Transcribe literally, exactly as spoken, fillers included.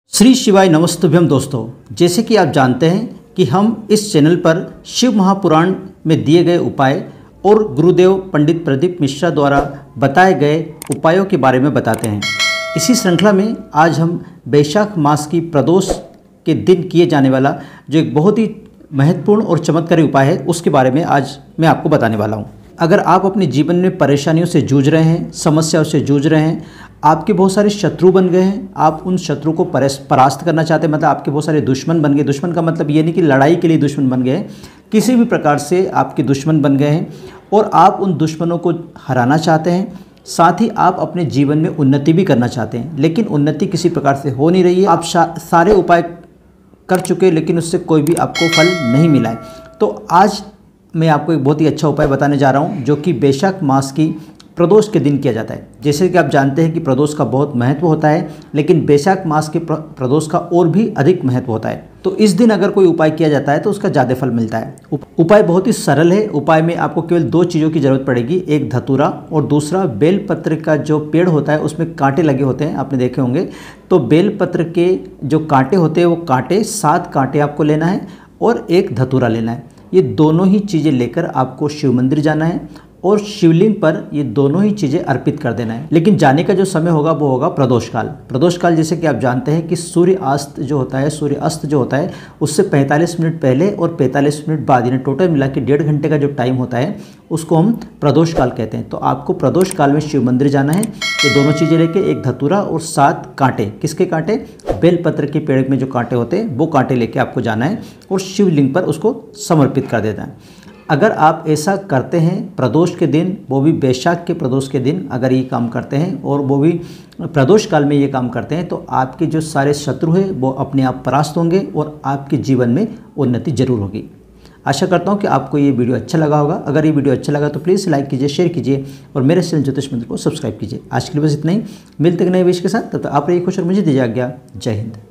श्री शिवाय नमस्तुभ्यम दोस्तों, जैसे कि आप जानते हैं कि हम इस चैनल पर शिव महापुराण में दिए गए उपाय और गुरुदेव पंडित प्रदीप मिश्रा द्वारा बताए गए उपायों के बारे में बताते हैं। इसी श्रृंखला में आज हम वैशाख मास की प्रदोष के दिन किए जाने वाला जो एक बहुत ही महत्वपूर्ण और चमत्कारी उपाय है उसके बारे में आज मैं आपको बताने वाला हूँ। अगर आप अपने जीवन में परेशानियों से जूझ रहे हैं, समस्याओं से जूझ रहे हैं, आपके बहुत सारे शत्रु बन गए हैं, आप उन शत्रु को परास्त करना चाहते हैं, मतलब आपके बहुत सारे दुश्मन बन गए। दुश्मन का मतलब ये नहीं कि लड़ाई के लिए दुश्मन बन गए हैं, किसी भी प्रकार से आपके दुश्मन बन गए हैं और आप उन दुश्मनों को हराना चाहते हैं। साथ ही आप अपने जीवन में उन्नति भी करना चाहते हैं, लेकिन उन्नति किसी प्रकार से हो नहीं रही है। आप सारे उपाय कर चुके लेकिन उससे कोई भी आपको फल नहीं मिला है। तो आज मैं आपको एक बहुत ही अच्छा उपाय बताने जा रहा हूं जो कि वैशाख मास की प्रदोष के दिन किया जाता है। जैसे कि आप जानते हैं कि प्रदोष का बहुत महत्व होता है, लेकिन वैशाख मास के प्रदोष का और भी अधिक महत्व होता है। तो इस दिन अगर कोई उपाय किया जाता है तो उसका ज़्यादा फल मिलता है। उपाय बहुत ही सरल है। उपाय में आपको केवल दो चीज़ों की ज़रूरत पड़ेगी, एक धतूरा और दूसरा बेलपत्र का जो पेड़ होता है उसमें कांटे लगे होते हैं, आपने देखे होंगे। तो बेलपत्र के जो कांटे होते हैं वो कांटे सात कांटे आपको लेना है और एक धतूरा लेना है। ये दोनों ही चीज़ें लेकर आपको शिव मंदिर जाना है और शिवलिंग पर ये दोनों ही चीज़ें अर्पित कर देना है। लेकिन जाने का जो समय होगा वो होगा प्रदोष काल। प्रदोष काल जैसे कि आप जानते हैं कि सूर्य अस्त जो होता है सूर्य अस्त जो होता है उससे पैंतालीस मिनट पहले और पैंतालीस मिनट बाद, यानी टोटल मिला के डेढ़ घंटे का जो टाइम होता है उसको हम प्रदोष काल कहते हैं। तो आपको प्रदोष काल में शिव मंदिर जाना है। ये दोनों चीज़ें लेके, एक धतूरा और सात कांटे। किसके कांटे? बेलपत्र के पेड़ में जो कांटे होते हैं वो कांटे लेके आपको जाना है और शिवलिंग पर उसको समर्पित कर देना है। अगर आप ऐसा करते हैं प्रदोष के दिन, वो भी वैशाख के प्रदोष के दिन अगर ये काम करते हैं और वो भी प्रदोष काल में ये काम करते हैं तो आपके जो सारे शत्रु हैं वो अपने आप परास्त होंगे और आपके जीवन में उन्नति जरूर होगी। आशा करता हूँ कि आपको ये वीडियो अच्छा लगा होगा। अगर ये वीडियो अच्छा लगा तो प्लीज़ लाइक कीजिए, शेयर कीजिए और मेरे चैनल ज्योतिष मंत्र को सब्सक्राइब कीजिए। आज के लिए बस इतना ही। मिलते हैं नए विषय के साथ, तब तक आप रहिए खुश और मुझे दीजिए आज्ञा। जय हिंद।